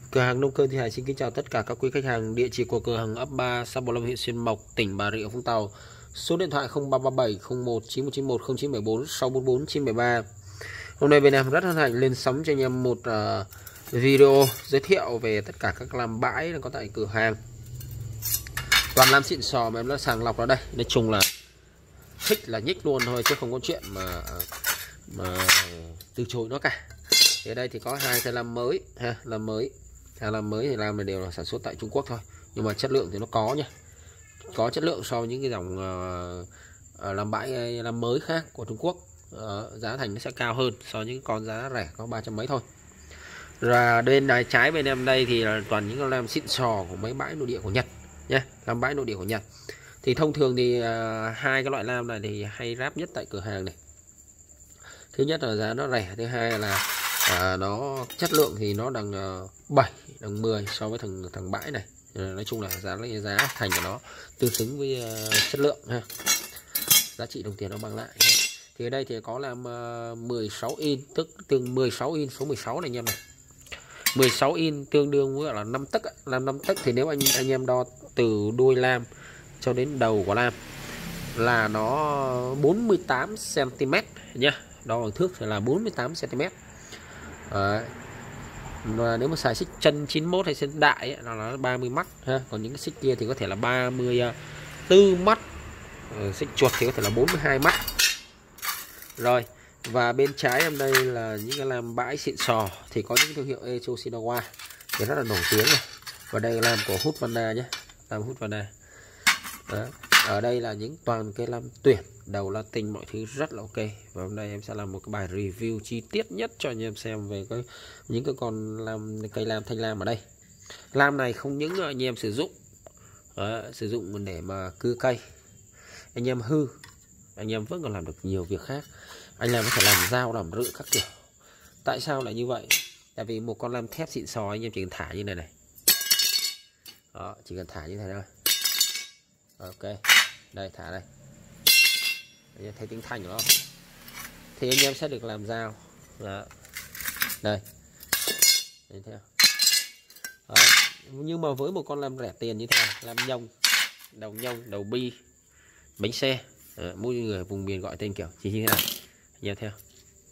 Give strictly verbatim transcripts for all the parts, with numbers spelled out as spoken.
Cửa hàng Nông Cơn Thi Hải xin kính chào tất cả các quý khách hàng. Địa chỉ của cửa hàng ấp ba, xã Bò Lâm, huyện Xuyên Mộc, tỉnh Bà Rịa Vũng Tàu. Số điện thoại không ba ba bảy không một chín một chín một không chín bảy bốn sáu bốn bốn chín bảy ba. Hôm nay bên em rất hân hạnh lên sóng cho anh em một uh, video giới thiệu về tất cả các làm bãi đang có tại cửa hàng. Toàn làm xịn sò mà em đã sàng lọc ở đây. Nói chung là thích là nhích luôn thôi chứ không có chuyện mà mà từ chối nó cả. Thì ở đây thì có hai cái làm mới ha, làm mới. Hai làm mới thì làm này đều là sản xuất tại Trung Quốc thôi, nhưng mà chất lượng thì nó có nha. Có chất lượng so với những cái dòng uh, uh, làm bãi làm mới khác của Trung Quốc. Uh, giá thành nó sẽ cao hơn so với những con giá rẻ có ba trăm mấy thôi. Và bên này trái bên em đây thì là toàn những con lam xịn sò của mấy bãi nội địa của Nhật nha, làm bãi nội địa của Nhật. Thì thông thường thì uh, hai cái loại lam này thì hay ráp nhất tại cửa hàng này. Thứ nhất là giá nó rẻ, thứ hai là à, nó chất lượng thì nó đằng uh, bảy đằng mười so với thằng thằng bãi này. Nói chung là giá giá thành của nó tương xứng với uh, chất lượng ha, giá trị đồng tiền nó mang lại ha. Thì ở đây thì có làm uh, mười sáu in, tức tương mười sáu in, số mười sáu này anh em này. mười sáu in tương đương với là năm tấc, làm năm tấc thì nếu anh anh em đo từ đuôi lam cho đến đầu của lam là nó bốn mươi tám xăng ti mét nhá. Đo bằng thước thì là bốn mươi tám xăng ti mét. Đấy. Và nếu mà xài xích chân chín mốt hay xích đại ấy, nó là ba mươi mắt ha. Còn những cái xích kia thì có thể là ba mươi tư mắt. Ừ, xích chuột thì có thể là bốn mươi hai mắt. Rồi, và bên trái em đây là những cái làm bãi xịn sò thì có những thương hiệu Echo Shinawa thì rất là nổi tiếng này. Và đây là làm của Husqvarna nhé, làm Husqvarna. Đó. Ở đây là những toàn cây lam tuyển, đầu Latin, mọi thứ rất là ok. Và hôm nay em sẽ làm một cái bài review chi tiết nhất cho anh em xem về cái những cái con lam, cây lam thanh lam ở đây. Lam này không những anh em sử dụng đó, sử dụng để mà cưa cây, anh em hư anh em vẫn còn làm được nhiều việc khác. Anh em có thể làm dao, làm rự các kiểu. Tại sao lại như vậy? Tại vì một con lam thép xịn sò anh em chỉ cần thả như này này. Đó, chỉ cần thả như thế này thôi. Ok, đây thả đây. Anh em thấy tiếng thanh của nó không? Thì anh em sẽ được làm dao. Đó. Đây. Thấy theo. Đó. Nhưng mà với một con lam rẻ tiền như thế này, lam nhông, đầu nhông, đầu bi, bánh xe, đó, mỗi người vùng miền gọi tên kiểu chỉ như thế này. Anh em theo.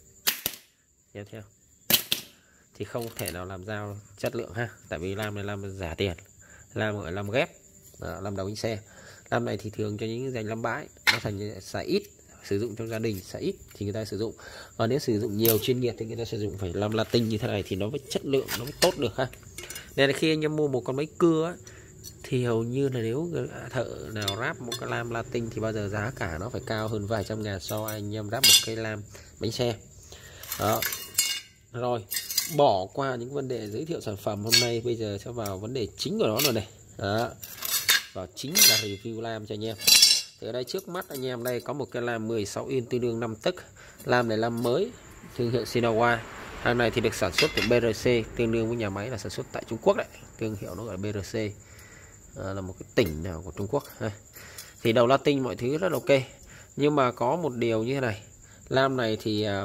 Anh em theo. Thì không thể nào làm dao chất lượng ha, tại vì lam này lam giả tiền, lam gọi lam ghép, đó, lam đầu bánh xe. Lam này thì thường cho những dành lam bãi, nó thành xài ít, sử dụng trong gia đình xài ít thì người ta sử dụng. Còn nếu sử dụng nhiều chuyên nghiệp thì người ta sử dụng phải lam Latin như thế này thì nó mới chất lượng, nó mới tốt được ha. Nên là khi anh em mua một con máy cưa ấy, thì hầu như là nếu thợ nào ráp một cái lam Latin thì bao giờ giá cả nó phải cao hơn vài trăm ngàn so với anh em ráp một cây lam bánh xe. Đó. Rồi, bỏ qua những vấn đề giới thiệu sản phẩm hôm nay, bây giờ sẽ vào vấn đề chính của nó rồi này. Đó. Và chính là review lam cho anh em. Thì ở đây trước mắt anh em đây có một cái lam mười sáu in tương đương năm tấc. Lam này lam mới, thương hiệu Shinawa. Hàng này thì được sản xuất tại bê rờ xê, tương đương với nhà máy là sản xuất tại Trung Quốc đấy. Thương hiệu nó gọi là bê rờ xê, à, là một cái tỉnh nào của Trung Quốc. Thì đầu Latin mọi thứ rất ok. Nhưng mà có một điều như thế này, lam này thì à,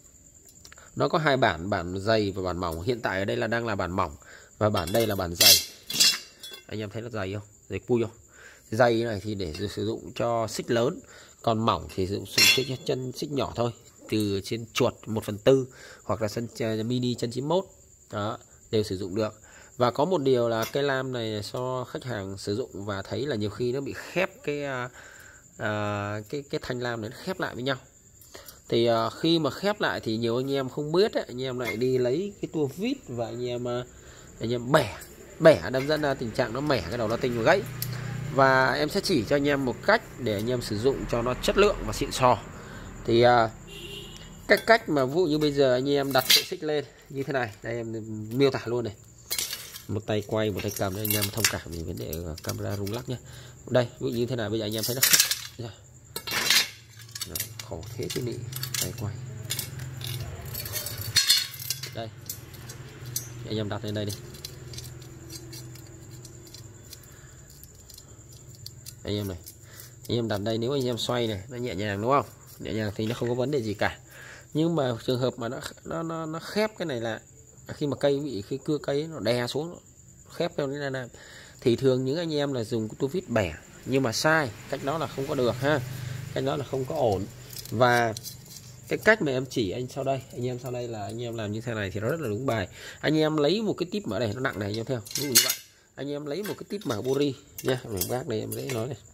nó có hai bản, bản dày và bản mỏng. Hiện tại ở đây là đang là bản mỏng và bản đây là bản dày. Anh em thấy nó dày không? Dày cui không? Dày này thì để sử dụng cho xích lớn, còn mỏng thì sử dụng xích chân xích nhỏ thôi, từ trên chuột một phần tư hoặc là chân mini chân chín mốt. Đó, đều sử dụng được. Và có một điều là cây lam này do khách hàng sử dụng và thấy là nhiều khi nó bị khép cái à, cái cái thanh lam này nó khép lại với nhau. Thì à, khi mà khép lại thì nhiều anh em không biết ấy, anh em lại đi lấy cái tua vít và anh em anh em bẻ bẻ đâm dẫn ra tình trạng nó mẻ cái đầu Latin và gãy. Và em sẽ chỉ cho anh em một cách để anh em sử dụng cho nó chất lượng và xịn sò. Thì à, cách cách mà ví dụ như bây giờ anh em đặt sợi xích lên như thế này, đây em miêu tả luôn này, một tay quay một tay cầm để anh em thông cảm về vấn đề camera rung lắc nhé. Đây ví dụ như thế này, bây giờ anh em thấy nó Rồi, khổ thế chứ nị, tay quay đây, anh em đặt lên đây đi. Anh em này, anh em đặt đây, nếu anh em xoay này nó nhẹ nhàng đúng không, nhẹ nhàng thì nó không có vấn đề gì cả. Nhưng mà trường hợp mà nó nó nó, nó khép cái này lại khi mà cây bị khi cưa cây nó đè xuống, nó khép theo như này, thì thường những anh em là dùng tua vít bẻ, nhưng mà sai, cách đó là không có được ha, cách đó là không có ổn. Và cái cách mà em chỉ anh sau đây, anh em sau đây là anh em làm như thế này thì nó rất là đúng bài. Anh em lấy một cái tip mở đây, nó nặng này anh em theo, ví dụ như vậy. Anh em lấy một cái tip mở buri nha, mình bác đây em dễ nói này.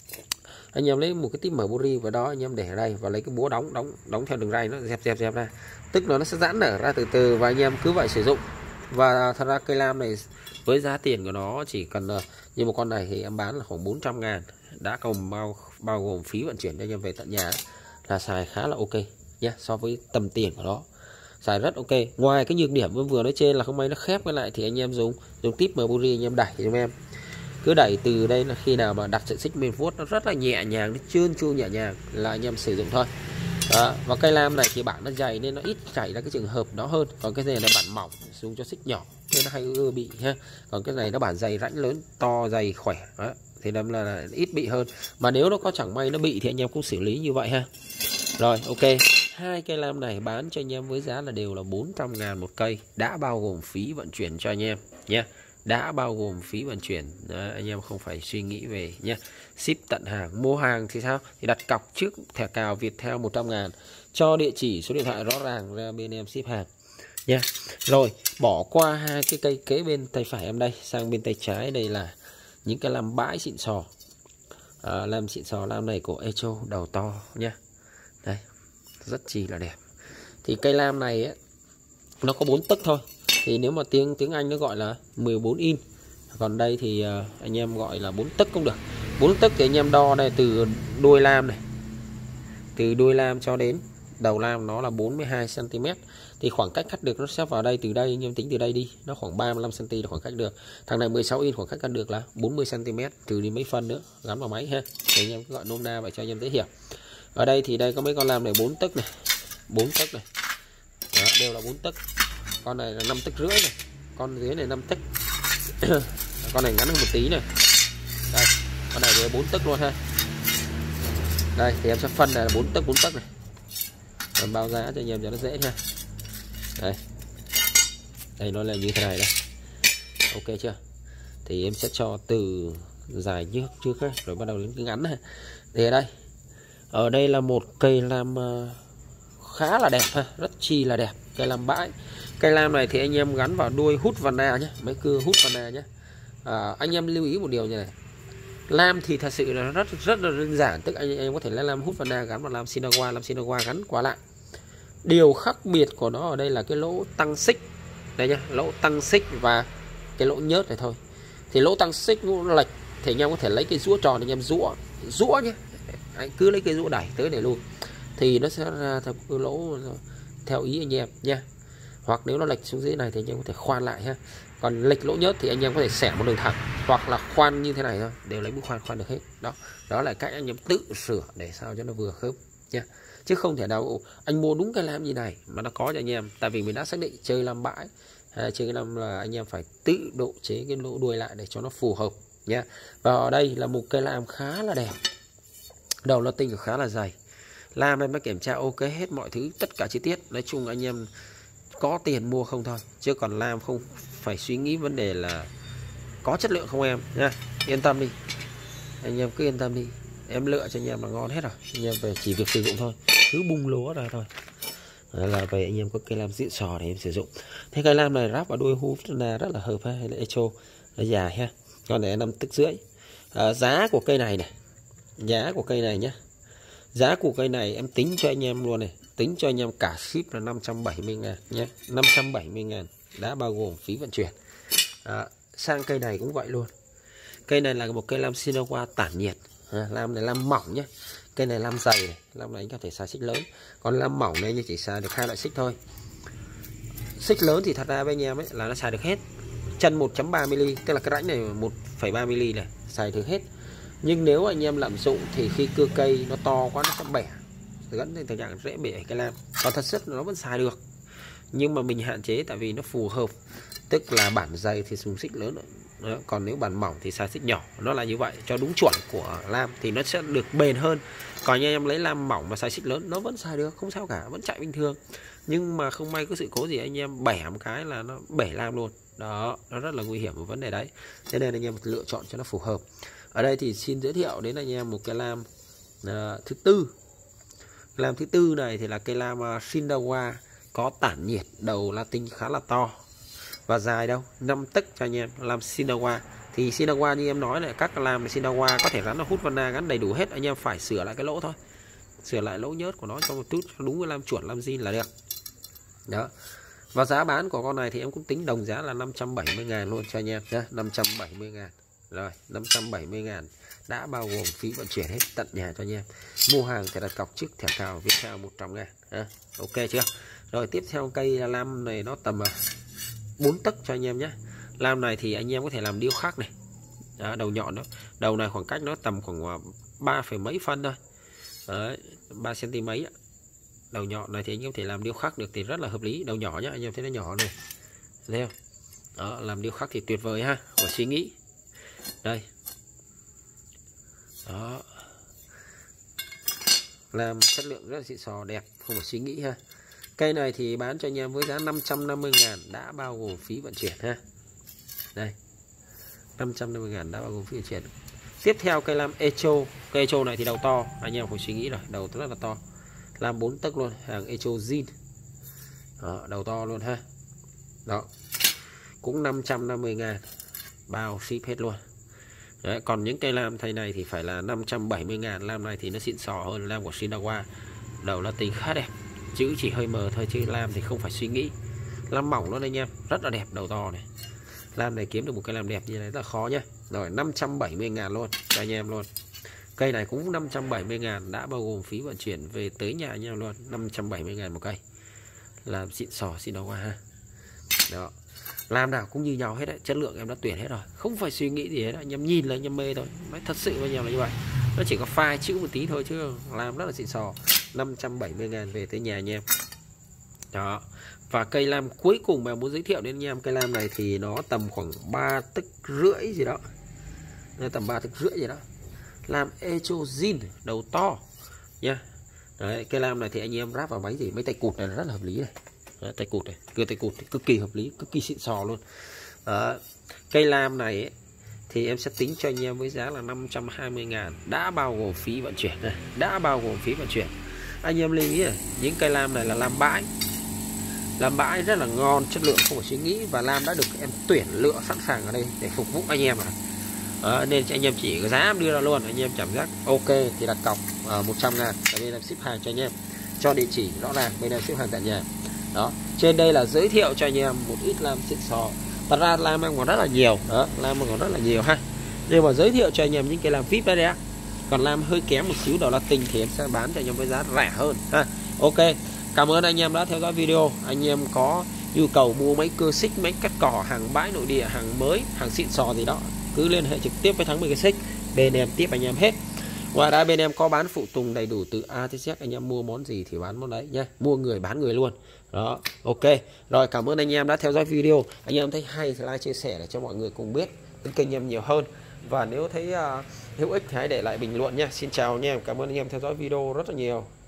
Anh em lấy một cái tip mở buri và đó anh em để ở đây và lấy cái búa đóng đóng đóng theo đường ray, nó dẹp dẹp dẹp ra, tức là nó sẽ giãn nở ra từ từ và anh em cứ vậy sử dụng. Và thật ra cây lam này với giá tiền của nó chỉ cần như một con này thì em bán là khoảng bốn trăm ngàn, đã còn bao bao gồm phí vận chuyển cho anh em về tận nhà, là xài khá là ok nhé, so với tầm tiền của nó xài rất ok. Ngoài cái nhược điểm vừa nói trên là không may nó khép cái lại thì anh em dùng dùng tip Mercury anh em đẩy cho em, cứ đẩy từ đây là khi nào mà đặt sợi xích bên vuốt nó rất là nhẹ nhàng, nó trơn tru nhẹ nhàng là anh em sử dụng thôi. Đó. Và cây lam này thì bản nó dày nên nó ít chảy ra cái trường hợp đó hơn, còn cái này là bản mỏng dùng cho xích nhỏ nên nó hay ưa bị ha, còn cái này nó bản dày rãnh lớn to dày khỏe đó, thì đâm là, là ít bị hơn. Mà nếu nó có chẳng may nó bị thì anh em cũng xử lý như vậy ha. Rồi ok, hai cây lam này bán cho anh em với giá là đều là bốn trăm ngàn một cây, đã bao gồm phí vận chuyển cho anh em nhé, đã bao gồm phí vận chuyển. Đó, anh em không phải suy nghĩ về nhé. Ship tận hàng. Mua hàng thì sao? Thì đặt cọc trước thẻ cào Viettel một trăm ngàn, cho địa chỉ số điện thoại rõ ràng ra bên em ship hàng nha. Rồi bỏ qua hai cái cây kế bên tay phải em đây, sang bên tay trái đây là những cái lam bãi xịn sò. À, lam xịn sò, lam này của Echo đầu to nha. Đây, rất chi là đẹp. Thì cây lam này ấy, nó có bốn tấc thôi. Thì nếu mà tiếng tiếng Anh nó gọi là mười bốn in. Còn đây thì uh, anh em gọi là bốn tấc cũng được. bốn tấc thì anh em đo đây từ đuôi lam này. Từ đuôi lam cho đến đầu lam nó là bốn mươi hai xăng ti mét. Thì khoảng cách cắt được nó sẽ vào đây, từ đây anh em tính từ đây đi, nó khoảng ba mươi lăm xăng ti mét là khoảng cách được. Thằng này mười sáu in, khoảng cách cắt được là bốn mươi xăng ti mét, trừ đi mấy phân nữa gắn vào máy ha. Thì anh em cứ gọi nôm na vậy cho anh em dễ hiểu. Ở đây thì đây có mấy con lam này bốn tấc này, bốn tấc này. Đó, đều là bốn tấc. Con này là năm tấc rưỡi này, con dưới này năm tấc. Con này ngắn hơn một tí này. Đây, con này với bốn tấc luôn ha. Đây thì em sẽ phân này là bốn tấc bốn tấc này. Còn bao giá cho anh em cho nó dễ nha. Đây. Đây nó là như thế này đây. Ok chưa? Thì em sẽ cho từ dài trước trước ấy, rồi bắt đầu đến cái ngắn này. Thì ở đây. Ở đây là một cây lam khá là đẹp ha, rất chi là đẹp, cây lam bãi. Cây lam này thì anh em gắn vào đuôi hút vana nhé, mấy cưa hút vana nhé. À, anh em lưu ý một điều như này, lam thì thật sự là rất rất là đơn giản, tức anh em có thể lấy lam hút vana gắn vào lam Sinawa, lam Sinawa gắn qua lại. Điều khác biệt của nó ở đây là cái lỗ tăng xích đây nhá, lỗ tăng xích và cái lỗ nhớt này thôi. Thì lỗ tăng xích nó lệch thì anh em có thể lấy cái rũa tròn anh em rũa rũa nhé, anh cứ lấy cái rũa đẩy tới để luôn thì nó sẽ ra theo cái lỗ theo ý anh em nha. Hoặc nếu nó lệch xuống dưới này thì anh em có thể khoan lại ha. Còn lệch lỗ nhớt thì anh em có thể xẻ một đường thẳng hoặc là khoan như thế này thôi, đều lấy mũi khoan khoan được hết. Đó, đó là cách anh em tự sửa để sao cho nó vừa khớp nha. Chứ không thể nào anh mua đúng cái lam như này mà nó có cho anh em, tại vì mình đã xác định chơi lam bãi hay chơi cái lam là anh em phải tự độ chế cái lỗ đuôi lại để cho nó phù hợp nha. Và ở đây là một cây lam khá là đẹp, đầu nó tinh khá là dày. Lam em đã kiểm tra ok hết mọi thứ, tất cả chi tiết. Nói chung anh em có tiền mua không thôi, chứ còn lam không phải suy nghĩ vấn đề là có chất lượng không em nha. Yên tâm đi, anh em cứ yên tâm đi, em lựa cho anh em là ngon hết rồi. Anh em về chỉ việc sử dụng thôi, cứ bung lúa ra thôi. Đó là về anh em có cây lam xịn sò để em sử dụng. Thế cây lam này ráp vào đuôi hút là rất là hợp ha, hay là Echo nó dài ha. Con này năm tấc rưỡi. À, giá của cây này này, giá của cây này nhé, giá của cây này em tính cho anh em luôn này, tính cho anh em cả ship là năm trăm bảy mươi ngàn nhé, năm trăm bảy mươi ngàn đã bao gồm phí vận chuyển. À, sang cây này cũng vậy luôn. Cây này là một cây lam Sinawa tản nhiệt. À, lam này lam mỏng nhé, cây này lam dày này, lam này anh có thể xài xích lớn, còn lam mỏng này anh chỉ xài được hai loại xích thôi. Xích lớn thì thật ra với anh em ấy là nó xài được hết. Chân một chấm ba mi-li-mét, tức là cái rãnh này một phẩy ba mi-li-mét này xài được hết. Nhưng nếu anh em lạm dụng thì khi cưa cây nó to quá nó sẽ bẻ, dẫn đến tình trạng dễ bẻ cái lam. Còn thật chất nó vẫn xài được, nhưng mà mình hạn chế tại vì nó phù hợp, tức là bản dày thì dùng xích lớn Đó, còn nếu bản mỏng thì xài xích nhỏ, nó là như vậy cho đúng chuẩn của lam thì nó sẽ được bền hơn. Còn anh em lấy lam mỏng mà xài xích lớn nó vẫn xài được, không sao cả, vẫn chạy bình thường. Nhưng mà không may có sự cố gì anh em bẻ một cái là nó bể lam luôn. Đó, nó rất là nguy hiểm một vấn đề đấy. Thế nên anh em lựa chọn cho nó phù hợp. Ở đây thì xin giới thiệu đến anh em một cái lam uh, thứ tư. Lam thứ tư này thì là cây lam uh, Shindawa, có tản nhiệt, đầu Latin khá là to và dài đâu năm tấc cho anh em. Lam Shindawa thì Shindawa như em nói này, các lam Shindawa có thể gắn là hút vana, gắn đầy đủ hết, anh em phải sửa lại cái lỗ thôi, sửa lại lỗ nhớt của nó cho một chút cho đúng với lam chuẩn lam zin là được. Đó. Và giá bán của con này thì em cũng tính đồng giá là năm trăm bảy mươi ngàn luôn cho anh em nhé, năm trăm bảy mươi ngàn. Rồi, năm trăm bảy mươi ngàn đã bao gồm phí vận chuyển hết tận nhà cho anh em. Mua hàng thì đặt cọc trước thẻ cào Viettel một trăm ngàn. À, ok chưa? Rồi tiếp theo cây lam này nó tầm bốn tấc cho anh em nhé. Lam này thì anh em có thể làm điêu khắc này. Đó, đầu nhọn đó. Đầu này khoảng cách nó tầm khoảng ba phẩy mấy phân thôi. Đấy, ba xăng-ti-mét mấy. Đầu nhọn này thì anh em có thể làm điêu khắc được thì rất là hợp lý. Đầu nhỏ nhá, anh em thấy nó nhỏ này. Thấy không? Đó, làm điêu khắc thì tuyệt vời ha, khỏi suy nghĩ. Đây. Đó. Làm chất lượng rất là xịn sò đẹp, không phải suy nghĩ ha. Cây này thì bán cho anh em với giá năm trăm năm mươi ngàn đã bao gồm phí vận chuyển ha. Đây. năm trăm năm mươi ngàn đã bao gồm phí vận chuyển. Tiếp theo cây lam Echo. Cây Echo này thì đầu to, anh em phải suy nghĩ rồi, đầu rất là to. Lam bốn tấc luôn, hàng Echo zin. Đó, đầu to luôn ha. Đó. Cũng năm trăm năm mươi ngàn bao ship hết luôn. Đấy, còn những cây lam thay này thì phải là năm trăm bảy mươi ngàn. Lam này thì nó xịn sò hơn lam của Shindawa. Đầu Latin khá đẹp, chữ chỉ hơi mờ thôi chứ lam thì không phải suy nghĩ. Lam mỏng luôn anh em, rất là đẹp, đầu to này. Lam này kiếm được một cây lam đẹp như này rất là khó nhá. Rồi năm trăm bảy mươi ngàn luôn cho anh em luôn. Cây này cũng năm trăm bảy mươi ngàn đã bao gồm phí vận chuyển về tới nhà anh em luôn. Năm trăm bảy mươi ngàn một cây. Làm xịn sò Shindawa ha. Đó. Lam nào cũng như nhau hết đấy, chất lượng em đã tuyển hết rồi, không phải suy nghĩ gì hết, anh em nhìn là anh em mê thôi. Nói thật sự với anh em là như vậy, nó chỉ có pha chữ một tí thôi chứ làm rất là xịn sò. Năm trăm bảy mươi ngàn về tới nhà anh em. Đó. Và cây lam cuối cùng mà muốn giới thiệu đến anh em, cây lam này thì nó tầm khoảng ba tấc rưỡi gì đó, tầm ba tấc rưỡi gì đó. Lam Echo zin, đầu to nha. Đấy, cây lam này thì anh em ráp vào máy gì, mấy tay cụt này rất là hợp lý này. Đấy, tay cụt này, cưa tay cụt cực kỳ hợp lý, cực kỳ xịn sò luôn. Đó. Cây lam này ấy, thì em sẽ tính cho anh em với giá là năm trăm hai mươi ngàn đã bao gồm phí vận chuyển này, đã bao gồm phí vận chuyển. Anh em lưu ý này, những cây lam này là lam bãi, lam bãi rất là ngon, chất lượng không phải suy nghĩ, và lam đã được em tuyển lựa sẵn sàng ở đây để phục vụ anh em à. Đó, nên anh em chỉ có giá em đưa ra luôn, anh em cảm giác ok thì đặt cọc uh, một trăm ngàn ở bên em ship hàng cho anh em, cho địa chỉ rõ ràng, bên em ship hàng tại nhà. Đó, trên đây là giới thiệu cho anh em một ít lam xịn sò. Thật ra lam em còn rất là nhiều, đó, lam còn rất là nhiều ha. Nhưng mà giới thiệu cho anh em những cái lam vê i pê đấy ạ. Còn lam hơi kém một xíu đầu Latin thì em sẽ bán cho anh em với giá rẻ hơn ha. Ok, cảm ơn anh em đã theo dõi video. Anh em có nhu cầu mua máy cưa xích, máy cắt cỏ, hàng bãi nội địa, hàng mới, hàng xịn sò gì đó, cứ liên hệ trực tiếp với Thắng Mười Cái Xích, bên em tiếp anh em hết. Ngoài ra bên em có bán phụ tùng đầy đủ từ A tới Z, anh em mua món gì thì bán món đấy nhé, mua người bán người luôn. Đó, ok. Rồi, cảm ơn anh em đã theo dõi video. Anh em thấy hay thì like, chia sẻ để cho mọi người cùng biết đến kênh em nhiều hơn. Và nếu thấy uh, hữu ích thì hãy để lại bình luận nha. Xin chào nha, cảm ơn anh em theo dõi video rất là nhiều.